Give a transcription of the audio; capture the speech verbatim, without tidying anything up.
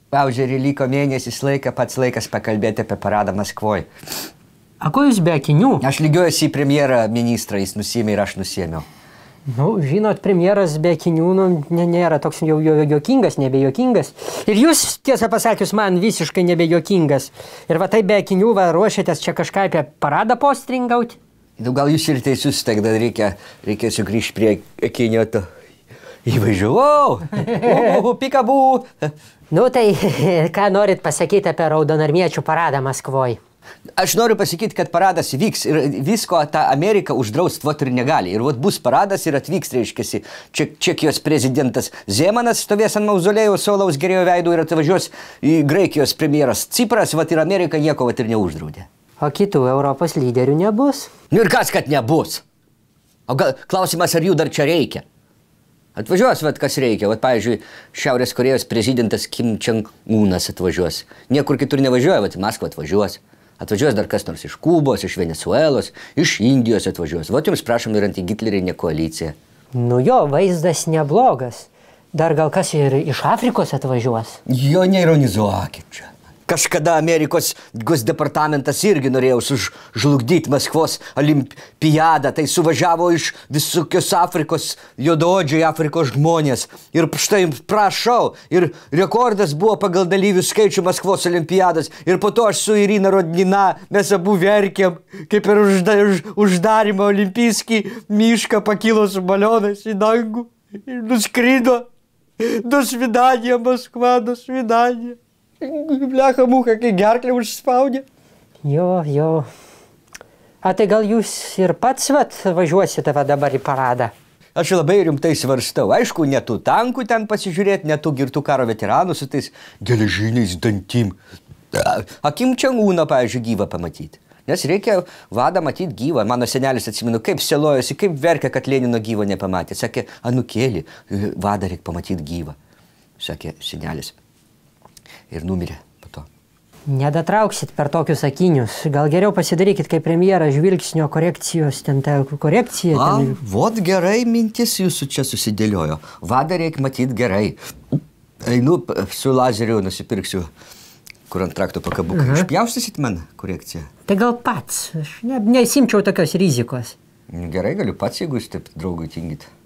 Paužerį liko mėnesis laiką, pats laikas pakalbėti apie paradą Maskvoje. A ko jūs be akinių? Aš lygiuojuosi į premjerą ministrą, jis nusėmė ir aš nusėmiau. Nu, žinot, premjeras be akinių nu, nėra toks jau juokingas, nebejuokingas. Ir jūs, tiesą pasakius, man visiškai nebejuokingas. Ir va tai be akinių va, ruošiatės čia kažką apie paradą postringauti? Nu, gal jūs ir teisus, tada reikia, reikia sugrįžti prie akinio to. Įvažiavau! Uhu, pikabų! Nu, tai ką norit pasakyti apie raudonarmiečių paradą Maskvoje? Aš noriu pasakyti, kad paradas vyks ir visko tą Ameriką uždraust vot ir negali. Ir vot bus paradas ir atvyks, reiškiasi, Čekijos prezidentas Zemanas stovės ant mauzolėjaus Saulaus Gerėjo veidų ir atvažiuos į Graikijos premjeras Cipras, vot ir Amerika nieko vot ir neuždraudė. O kitų Europos lyderių nebus? Nu ir kas, kad nebus? O gal, klausimas, ar jų dar čia reikia? Atvažiuos, vat, kas reikia. Vat, pavyzdžiui, Šiaurės Korėjos prezidentas Kim Čong-unas atvažiuos. Niekur kitur nevažiuoja, vat, Maskva atvažiuos. Atvažiuos dar kas nors iš Kubos, iš Venezuelos, iš Indijos atvažiuos. Vat jums prašom ir antihitlerinė koalicija. Nu jo, vaizdas neblogas. Dar gal kas ir iš Afrikos atvažiuos? Jo neironizuokit čia. Kažkada Amerikos Gosdepartamentas irgi norėjo sužlugdyti Maskvos olimpiadą. Tai suvažiavo iš visokios Afrikos, juodaodžiai Afrikos žmonės. Ir štai prašau, ir rekordas buvo pagal dalyvių skaičių Maskvos olimpiados. Ir po to aš su Irina Rodnina, mes abu verkėm, kaip ir užda, už, uždarimą olimpijskį mišką pakilo su balionais į dangų. Ir nuskrido. Do svidania, Maskva, do svidania. Blecha mucha, kai gerklę užspaudė. Jo, jo. A tai gal jūs ir pats vat važiuosite va dabar į paradą? Aš labai rimtai svarstau. Aišku, ne tų tankų ten pasižiūrėti, ne tų girtų karo veteranų su tais geležiniais dantim. A Kim Čong-uną, pavyzdžiui, gyvą pamatyti. Nes reikia vadą matyti gyvą. Mano senelis, atsimenu, kaip selojosi, kaip verkia, kad Lenino gyvo nepamatė. Sakė, anukėlį, vadą reikia pamatyti gyvą. Sakė senelis. Ir numirė po to. Nedatrauksit per tokius akinius. Gal geriau pasidarykit kaip premjeras žvilgsnio korekcijos, ten ta korekcija. A, ten... vot gerai mintis jūsų čia susidėliojo. Vadą reikia matyti gerai. Einu su lazeriu nusipirksiu, kur ant trakto pakabuką. Uh -huh. Išpjaustysit man korekciją? Tai gal pats. Aš ne, nesimčiau tokios rizikos. Gerai, galiu pats, jeigu jūs taip draugui tingit.